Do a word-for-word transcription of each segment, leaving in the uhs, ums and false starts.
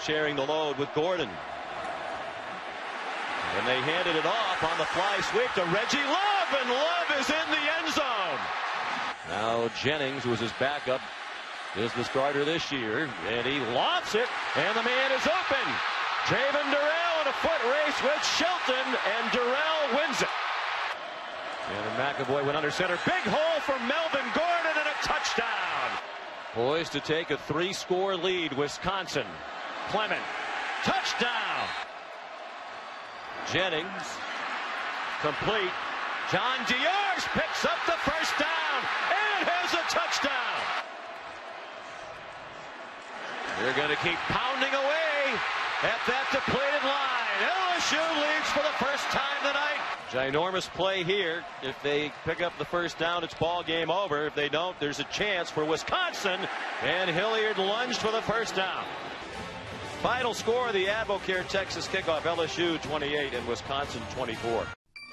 sharing the load with Gordon. And they handed it off on the fly sweep to Reggie Love, and Love is in the end zone. Now Jennings, who was his backup, is the starter this year, and he lofts it, and the man is open. Javen Durrell in a foot race with Shelton, and Durrell wins it. And McAvoy went under center. Big hole for Melvin Gordon, and a touchdown. Poised to take a three-score lead, Wisconsin. Clement, touchdown. Jennings, complete. John Diar's picks up the first down and has a touchdown. They're going to keep pounding away at that depleted line. L S U leads for the first time tonight. Ginormous play here. If they pick up the first down, it's ball game over. If they don't, there's a chance for Wisconsin, and Hilliard lunged for the first down. Final score of the Advocare Texas kickoff: L S U twenty-eight and Wisconsin twenty-four.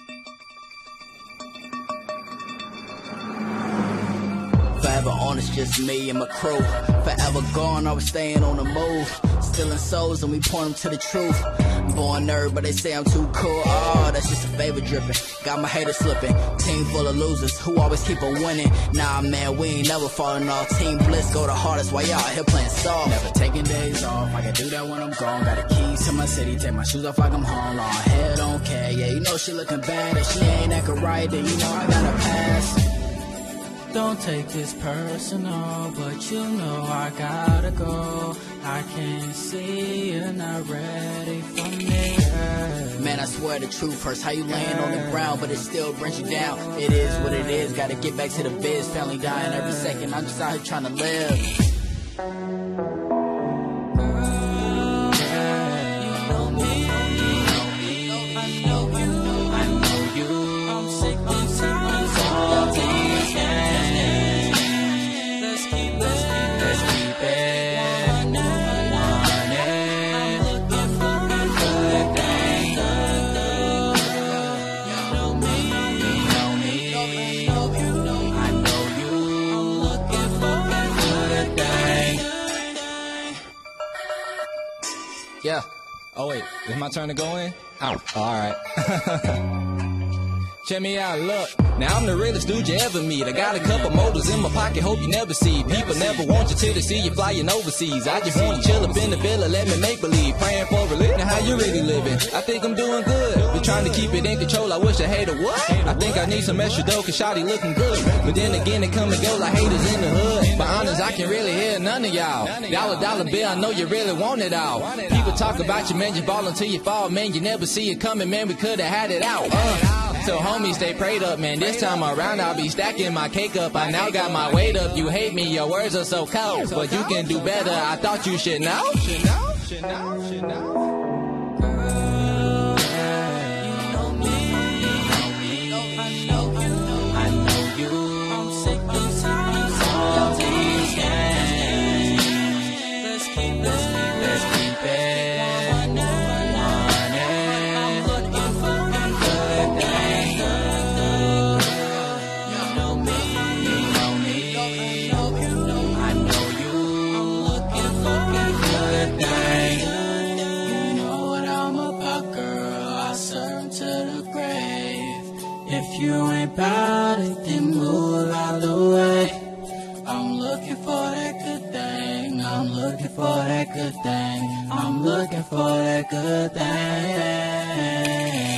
Forever on, it's just me and my crew. Forever gone, always staying on the move. Stealing souls and we point them to the truth. Born nerd, but they say I'm too cool. Oh, that's just a favor dripping. Got my haters slipping. Team full of losers who always keep on winning. Nah, man, we ain't never falling off. Team Bliss go the hardest while y'all here playing soft. Never taking days off. I can do that when I'm gone. Got the keys to my city. Take my shoes off like I'm home. Long hair don't care. Yeah, you know she looking bad. If she ain't acting right, then you know I gotta pass. Don't take this personal, but you know I gotta go. I can't see you're not ready for me. Man, I swear the truth hurts. How you laying on the ground, but it still brings you down. It is what it is. Gotta get back to the biz. Family dying every second. I'm just out here trying to live. Yeah. Oh, wait. Is my turn to go in? Oh, all right. Check me out, look. Now I'm the realest dude you ever meet. I got a couple motors in my pocket, hope you never see. People never want you till they see you flying overseas. I just want to chill up in the villa, let me make believe. Praying for relief. Now how you really living? I think I'm doing good. Been trying to keep it in control, I wish I had a what? I think I need some extra dough, cause shawty looking good. But then again, it come and go like haters in the hood. But honest, I can really hear none of y'all. Dollar, dollar bill, I know you really want it all. People talk about you, man, you ball until you fall, man. You never see it coming, man, we could've had it out. Uh. So homies, stay prayed up, man. This time around, I'll be stacking my cake up. I now got my weight up. You hate me, your words are so cold, but you can do better. I thought you should know. Should know, should know, should know. If you ain't bout it, then move out the way. I'm looking for that good thing. I'm looking for that good thing. I'm looking for that good thing.